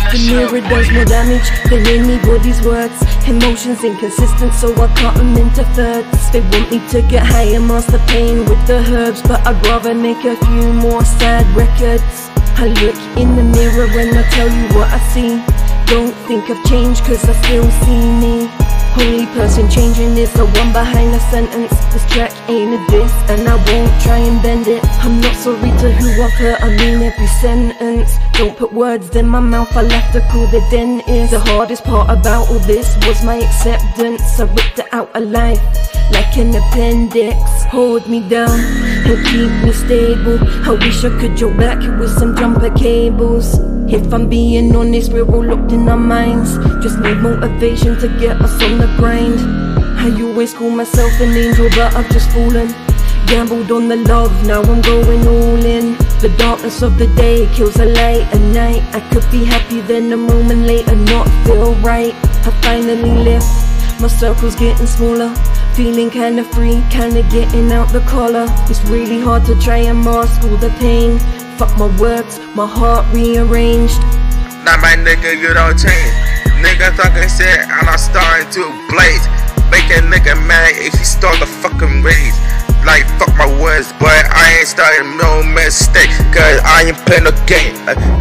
The mirror does more damage than anybody's words. Emotions inconsistent, so I cut them into thirds. They want me to get high and master pain with the herbs, but I'd rather make a few more sad records. I look in the mirror and I tell you what I see. Don't think I've changed, cause I still see me. Only person changing is the one behind the sentence. This track ain't a diss and I won't try and bend it. I'm not sorry to who I've hurt, I mean every sentence. Don't put words in my mouth, I'll have to call the dentist. The hardest part about all this was my acceptance. I ripped it out alive like an appendix. Hold me down and keep me stable. I wish I could jump back with some jumper cables. If I'm being honest, we're all locked in our minds. Just need motivation to get us on the grind. I always call myself an angel, but I've just fallen. Gambled on the love, now I'm going all in. The darkness of the day kills the light at night. I could be happy then a moment later not feel right. I finally left, my circle's getting smaller. Feeling kinda free, kinda getting out the collar. It's really hard to try and mask all the pain. Fuck my words, my heart rearranged. Now my nigga, you don't change. Nigga talking shit and I'm starting to blaze. Make a nigga mad if he start the fucking rage. Like fuck my words, but I ain't starting no mistake. Cause I ain't playing no game.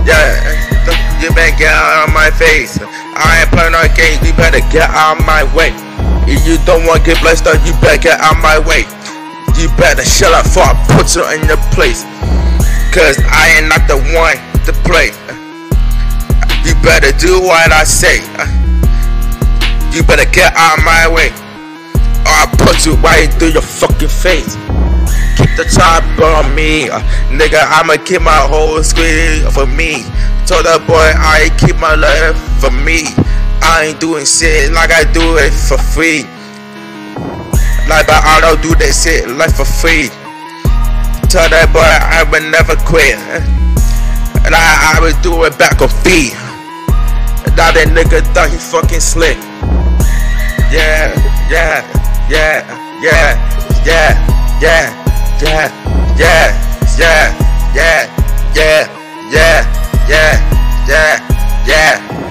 Yeah, you better get out of my face. I ain't playing no game, you better get out of my way. If you don't want to get blessed up, you better get out of my way. You better shut up before I put you in your place. Cause I ain't not the one to play. You better do what I say. You better get out of my way, or I'll put you right through your fucking face. Keep the chopper on me, nigga. I'ma keep my whole screen for me. Told that boy I ain't keep my life for me. I ain't doing shit like I do it for free. Like, but I don't do that shit like for free. Tell that boy I would never quit, and I would do it back on feet. Now that nigga thought he fucking slick. Yeah, yeah, yeah, yeah, yeah, yeah, yeah, yeah, yeah, yeah, yeah, yeah, yeah, yeah, yeah.